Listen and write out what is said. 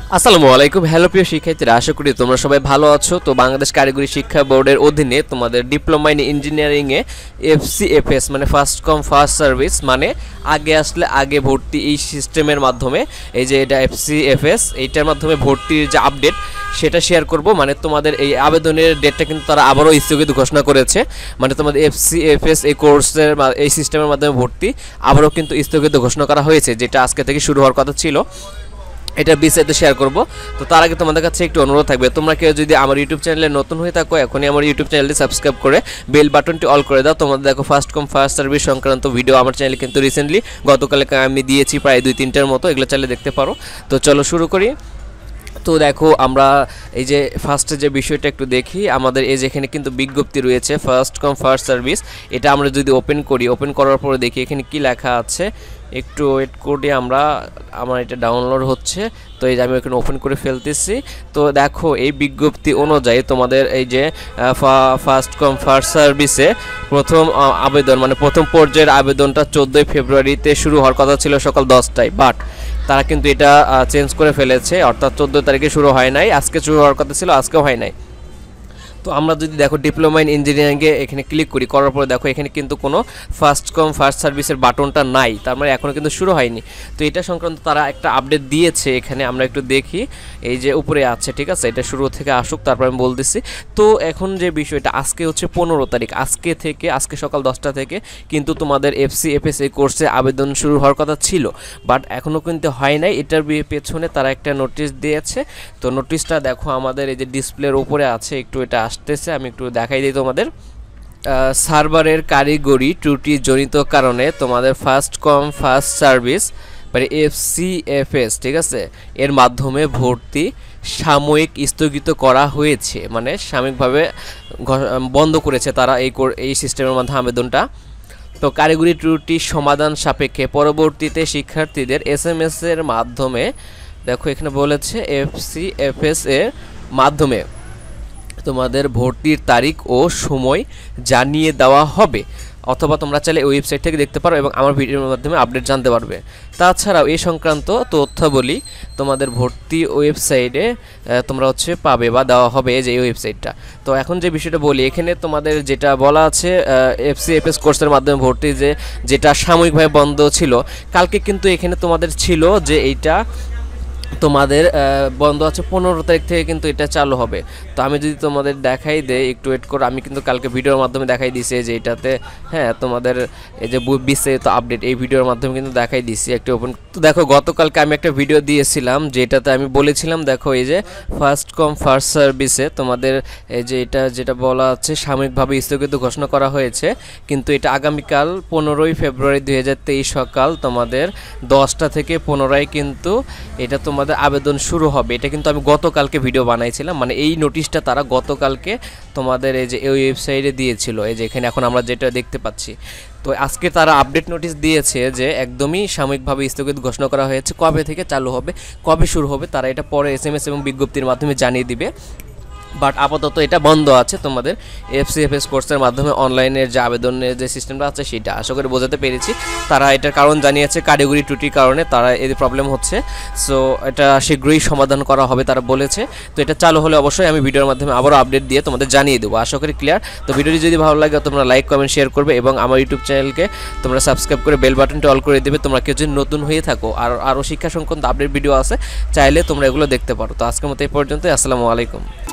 আসসালামু আলাইকুম। হ্যালো প্রিয় শিক্ষার্থীরা, আশা করি তোমরা সবাই ভালো আছো। তো বাংলাদেশ কারিগরি শিক্ষা বোর্ডের অধীনে তোমাদের ডিপ্লোমা ইন ইঞ্জিনিয়ারিংয়ে FCFS মানে ফার্স্ট কম ফার্স্ট সার্ভিস, মানে আগে আসলে আগে ভর্তি, এই সিস্টেমের মাধ্যমে, এই যে এটা FCFS, এইটার মাধ্যমে ভর্তির যে আপডেট সেটা শেয়ার করব। মানে তোমাদের এই আবেদনের ডেটটা কিন্তু তারা আবারও স্থগিত ঘোষণা করেছে। মানে তোমাদের FCFS এই কোর্সের এই সিস্টেমের মাধ্যমে ভর্তি আবারও কিন্তু স্থগিত ঘোষণা করা হয়েছে, যেটা আজকে থেকে শুরু হওয়ার কথা ছিল। এটা বিস্তারিত শেয়ার করব। তো তার আগে তোমাদের কাছে একটু অনুরোধ থাকবে, তোমরা কেউ যদি আমার ইউটিউব চ্যানেলে নতুন হয়ে থাকো, এখনই আমার ইউটিউব চ্যানেলটি সাবস্ক্রাইব করে বেল বাটনটি অল করে দাও। তোমাদের দেখো ফার্স্ট কম ফার্স্ট সার্ভিস সংক্রান্ত ভিডিও আমার চ্যানেলে কিন্তু রিসেন্টলি গতকালকে আমি দিয়েছি প্রায় 2-3টার মতো, এগুলো চাইলে দেখতে পারো। তো চলো শুরু করি। তো দেখো আমরা এই যে ফার্স্টে যে বিষয়টা একটু দেখি, আমাদের এই যেখানে কিন্তু বিজ্ঞপ্তি রয়েছে ফার্স্ট কম ফার্স্ট সার্ভিস। এটা আমরা যদি ওপেন করি, ওপেন করার পরে দেখি এখানে কি লেখা আছে, একটু ওয়েট করে আমার এটা ডাউনলোড হচ্ছে। তো এই যে আমি এখানে ওপেন করে ফেলতেছি। তো দেখো এই বিজ্ঞপ্তি অনুযায়ী তোমাদের এই যে ফার্স্ট কম ফার্স্ট সার্ভিসে প্রথম আবেদন, মানে প্রথম পর্যায়ের আবেদনটা 14 ফেব্রুয়ারিতে শুরু হওয়ার কথা ছিল সকাল 10টায়, বাট তারা কিন্তু এটা চেঞ্জ করে ফেলেছে, অর্থাৎ 14 তারিখে শুরু হয় নাই, আজকে শুরু হওয়ার কথা ছিল, আজকেও হয় নাই। তো আমরা যদি দেখো ডিপ্লোমা ইন ইঞ্জিনিয়ারিংয়ে এখানে ক্লিক করি, করার পরে দেখো এখানে কিন্তু কোনো ফার্স্ট কম ফার্স্ট সার্ভিসের বাটনটা নাই, তার মানে এখনও কিন্তু শুরু হয়নি। তো এটা সংক্রান্ত তারা একটা আপডেট দিয়েছে, এখানে আমরা একটু দেখি, এই যে উপরে আছে, ঠিক আছে, এটা শুরু থেকে আসুক, তারপর আমি বলতেছি। তো এখন যে বিষয়টা, আজকে হচ্ছে 15 তারিখ, আজকে সকাল 10টা থেকে কিন্তু তোমাদের FCFS এই কোর্সে আবেদন শুরু হওয়ার কথা ছিল, বাট এখনও কিন্তু হয় নাই। এটার পেছনে তারা একটা নোটিশ দিয়েছে। তো নোটিশটা দেখো আমাদের এই যে ডিসপ্লের উপরে আছে, একটু এটা আসতেছে, আমি একটু দেখাই দিই তোমাদের। সার্ভারের কারিগরি ত্রুটি জনিত কারণে তোমাদের ফার্স্ট কম ফার্স্ট সার্ভিস মানে FCFS, ঠিক আছে, এর মাধ্যমে ভর্তি সাময়িক স্থগিত করা হয়েছে, মানে সাময়িকভাবে বন্ধ করেছে তারা এই সিস্টেমের মাধ্যমে আবেদনটা। তো কারিগরি ত্রুটি সমাধান সাপেক্ষে পরবর্তীতে শিক্ষার্থীদের SMS এর মাধ্যমে, দেখো এখানে বলেছে FCFS এর মাধ্যমে তোমাদের ভর্তির তারিখ ও সময় জানিয়ে দেওয়া হবে, অথবা তোমরা চাইলে ওয়েবসাইট থেকে দেখতে পারো এবং আমার ভিডিওর মাধ্যমে আপডেট জানতে পারবে। তাছাড়াও এই সংক্রান্ত তথ্যাবলী তোমাদের ভর্তি ওয়েবসাইটে তোমরা পাবে বা দেওয়া হবে, যে এই ওয়েবসাইটটা। তো এখন যে বিষয়টা বলি, এখানে তোমাদের যেটা বলা আছে FCFS কোর্সের মাধ্যমে ভর্তি যেটা সাময়িকভাবে বন্ধ ছিল, কালকে কিন্তু এখানে তোমাদের ছিল যে এইটা তোমাদের বন্ধ আছে, 15 তারিখ থেকে কিন্তু এটা চালু হবে। তো আমি যদি তোমাদের দেখাই দেই, একটু ওয়েট করো, আমি কিন্তু কালকে ভিডিওর মাধ্যমে দেখাই দিয়েছি যে এটাতে, হ্যাঁ, তোমাদের এই যে বিস্তারিত আপডেট এই ভিডিওর মাধ্যমে কিন্তু দেখাই দিয়েছি একটু ওপেন। তো দেখো গতকালকে আমি একটা ভিডিও দিয়েছিলাম, যেটাতে আমি বলেছিলাম দেখো এই যে ফার্স্ট কম ফার্স্ট সার্ভিসে তোমাদের এই যে এটা যেটা বলা আছে সাময়িকভাবে স্থগিত ঘোষণা করা হয়েছে, কিন্তু এটা আগামীকাল 15 ফেব্রুয়ারি 2023 সকাল তোমাদের 10টা থেকে 15টায় কিন্তু এটা তোমাদের আবেদন শুরু হবে। এটা কিন্তু আমি গতকালকে ভিডিও বানাইছিলাম, মানে এই নোটিশটা তারা গতকালকে তোমাদের এই যে এই ওয়েবসাইটে দিয়েছিল, এই যে এখানে এখন আমরা যেটা দেখতে পাচ্ছি। তো আজকে তারা আপডেট নোটিশ দিয়েছে যে একদমই সাময়িকভাবে স্থগিত ঘোষণা করা হয়েছে, কবে থেকে চালু হবে, কবে শুরু হবে তারা এটা পরে SMS এবং বিজ্ঞপ্তির মাধ্যমে জানিয়ে দিবে। বাট আপাতত এটা বন্ধ আছে তোমাদের FCFS কোর্সের মাধ্যমে অনলাইনের যে আবেদনের যে সিস্টেমটা আছে সেটা। আশা করি বোঝাতে পেরেছি। তারা এটার কারণ জানিয়েছে কারিগরি ত্রুটির কারণে তারা এই প্রবলেম হচ্ছে, সো এটা শীঘ্রই সমাধান করা হবে তারা বলেছে। তো এটা চালু হলে অবশ্যই আমি ভিডিওর মাধ্যমে আবারও আপডেট দিয়ে তোমাদের জানিয়ে দেবো। আশা করি ক্লিয়ার। তো ভিডিওটি যদি ভালো লাগে তোমরা লাইক কমেন্ট শেয়ার করবে এবং আমার ইউটিউব চ্যানেলকে তোমরা সাবস্ক্রাইব করে বেল বাটনটি অল করে দেবে। তোমরা কেউ যদি নতুন হয়ে থাকো, আর আরও শিক্ষা সংক্রান্ত আপডেট ভিডিও আছে, চাইলে তোমরা এগুলো দেখতে পারো। তো আজকের মতো এই পর্যন্তই। আসসালামু আলাইকুম।